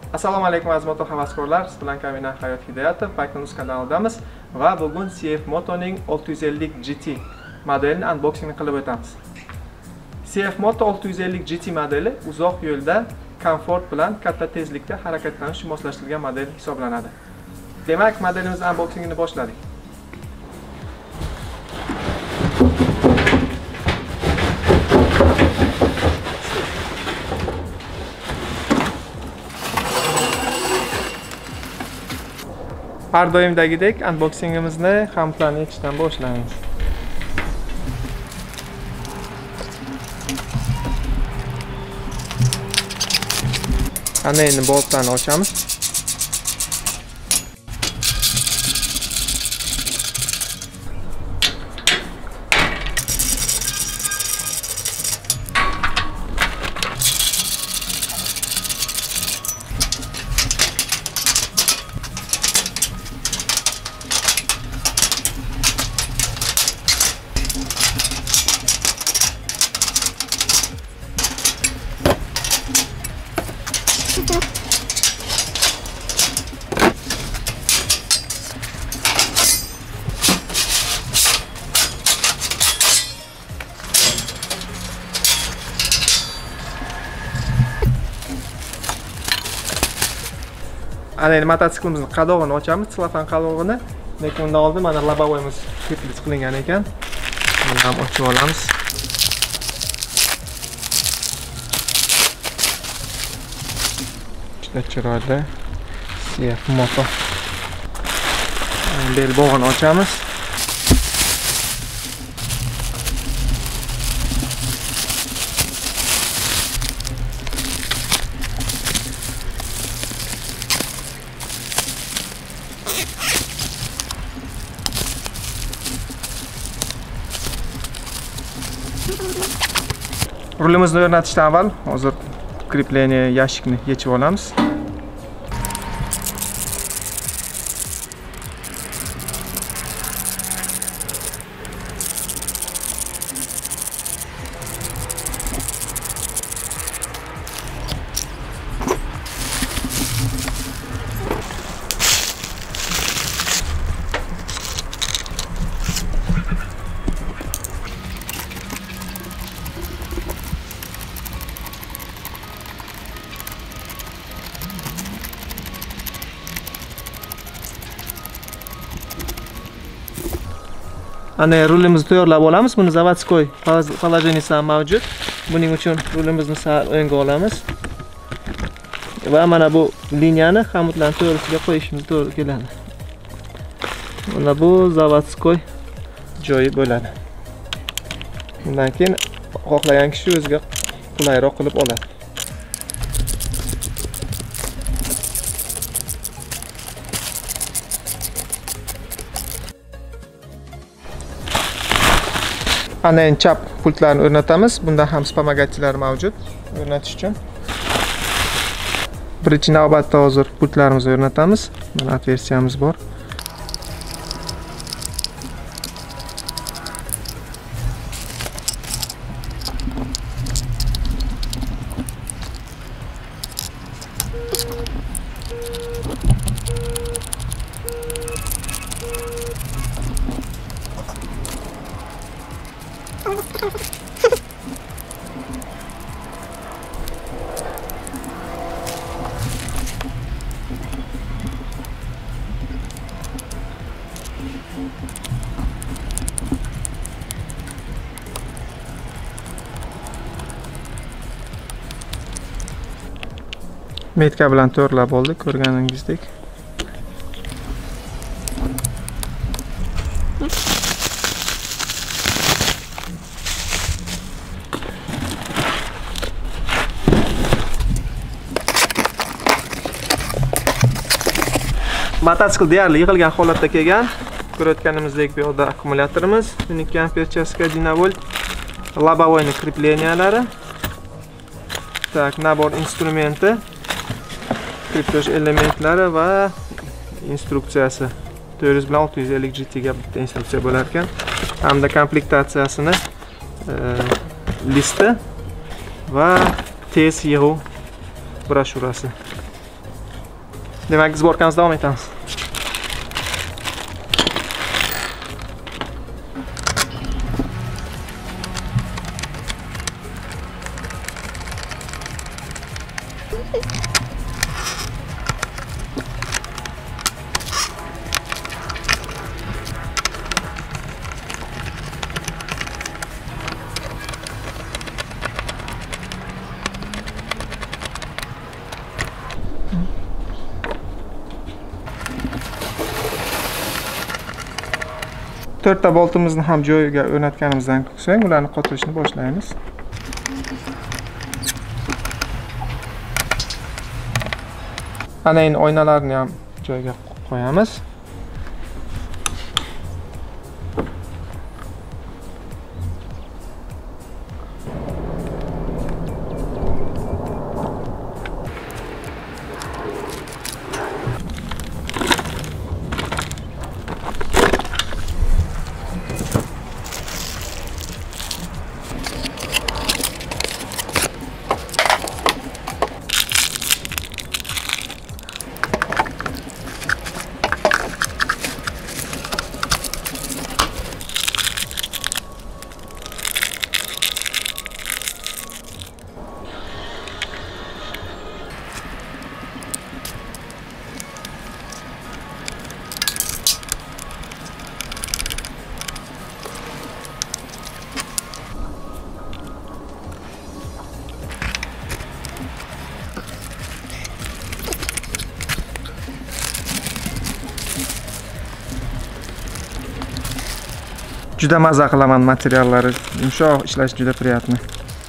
Assalomu alaykum aziz moto havaskorlar, siz bilan Kamina Hayot Hidoyatov Bikenews kanalidamiz va bugun CF Moto'ning 650 GT modelini unboxing qilib o'tamiz. CF Moto 650 GT modeli uzoq yo'lda komfort bilan katta tezlikda harakatlanish uchun moslashtirilgan model hisoblanadi. Demak, modelimiz unboxingini boshladik. Har doimdagidek unboxingimizni xamutlarni yechishdan boshlaymiz. Ana endi boltlarni ochamiz. Ana endi mototsiklimizni qadog'ini ochamiz, selofan qadog'ini. Lekin undan oldin mana lobovoyimiz kiprich qilingan ekan. Buni ham ochib olamiz. Juda chiroyli CF Moto. Bel bog'ini ochamiz. Rulimizni o'rnatishdan avval hozir krepleniya yashikni yechib olamiz. Ana rulimizni tayyorlab olamiz. Buni zavodskoy положенияsi ham mavjud. Buning uchun rulimizni sal o'ngga olamiz. Va mana bu liniyani xamutlarning to'g'risiga qo'yishimiz to'g'ri keladi. Mana bu zavodskoy joyi bo'ladi. Undan keyin xohlagan kishi o'ziga qulayroq qilib oladi. Ana endi chap pultlarni o'rnatamiz. Bunda ham spamogatchilar mavjud o'rnatish uchun. Birinchi navbatda hozir pultlarimizni o'rnatamiz. Mana otversiyamiz bor. Metka bilan to'g'rilab oldik, ko'rganingizdek. Mototsikl deyarli yig'ilgan holatda kelgan. Ko'rayotganimizdek bu yerda akkumulyatorimiz, 12 amper chastka dinovolt, lobovoyni krepleniyalari. Tak, nabor instrumenti, kriptoj elementlari va instruksiyasi. 400 bilan 650 GT ga bitta instruksiya bo'lar ekan. Hamda komplektatsiyasini listi va tez yig'uv broshurasi. Demak, sborkamizni davom etamiz. To'rtta boltimizni ham joyiga o'rnatganimizdan so'ng ularni qotirishni boshlaymiz. Ana endi oynalarni ham joyiga qo'yamiz. Juda maza qilaman, materiallari yumshoq, ishlash juda приятный.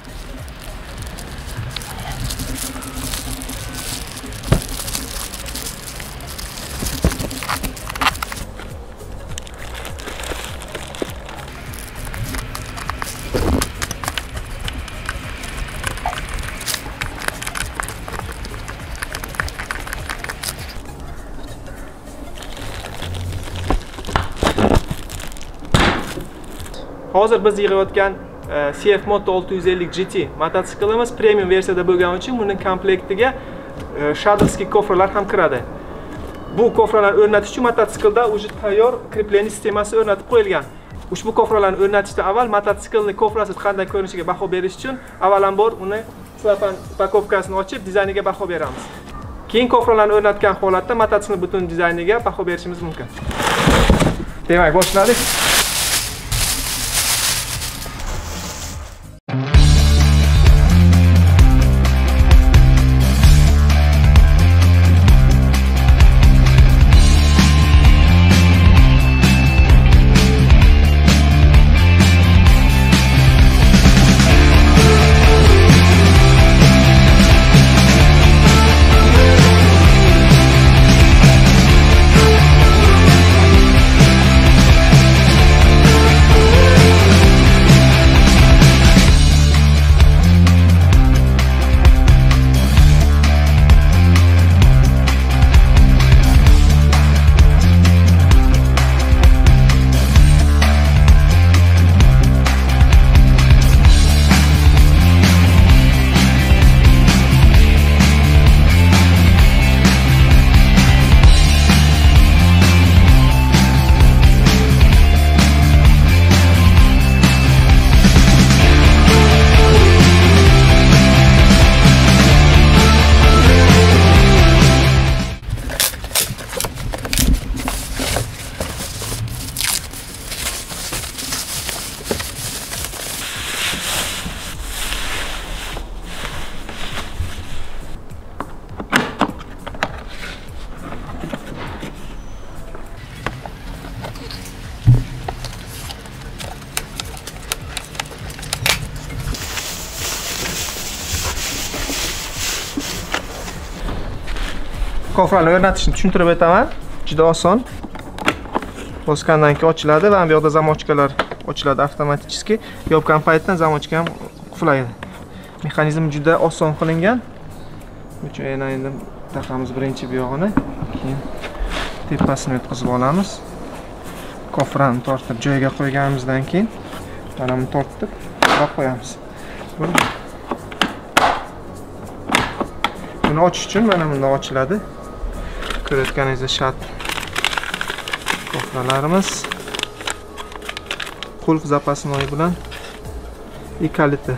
Hozir biz yig'ayotgan CF Moto 650 GT mototsiklimiz premium versiyada bo'lgani uchun uning komplektiga shadowskiy kofralar ham kiradi. Bu kofralarni o'rnatish uchun mototsiklda уже tayyor kreplenish sistemasi o'rnatib qo'yilgan. Ushbu kofralarni o'rnatishdan avval mototsiklning kofrasi qanday ko'rinishiga baho berish uchun avvalambor uni selofan upakovkasini ochib dizayniga baho beramiz. Keyin kofralarni o'rnatgan holatda mototsikl butun dizayniga baho berishimiz mumkin. Demak, boshladik. Kofrani o'rnatishni tushuntirib o'taman. Juda oson. Bosgandan keyin ochiladi va bu yoqda zamochkalar ochiladi avtomatik. Yopgan paytdan zamochka ham qulflaydi. Mexanizm juda oson qilingan. Uchun endi taqamiz birinchi bu yog'ini, keyin tepasini o'tkazib olamiz. Kofrani tortib joyiga qo'yganimizdan keyin mana buni tortib qo'yamiz. Buni ochish uchun mana bunday ochiladi. Ko'rayotganingizdek shat kofralarimiz. Qulf zapasnoyi bilan и kaliti.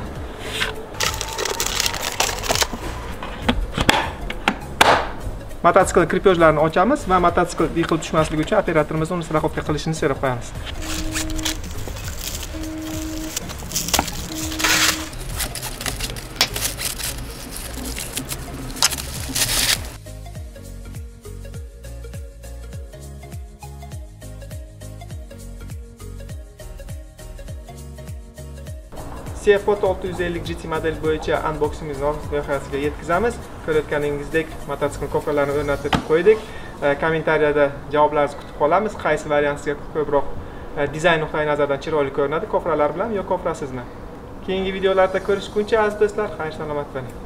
Mototsikl krepyojlarini ochamiz va mototsikl yiqilib tushmasligi uchun operatorimiz uni страховка qilishini so'rab qo'yamiz. CFOT 650 GT model bo'yicha unboxingimizni nihoyasiga yetkazamiz. Ko'rayotganingizdek mototsikl kofralarini o'rnatib qo'ydik. Kommentariyada javoblaringizni kutib qolamiz. Qaysi variantiga ko'proq dizayn nuqtai nazardan chiroyli ko'rinadi, kofralar bilan yoki kofrasizmi? Keyingi videolarda ko'rishguncha aziz do'stlar, xayr salomat bo'ling.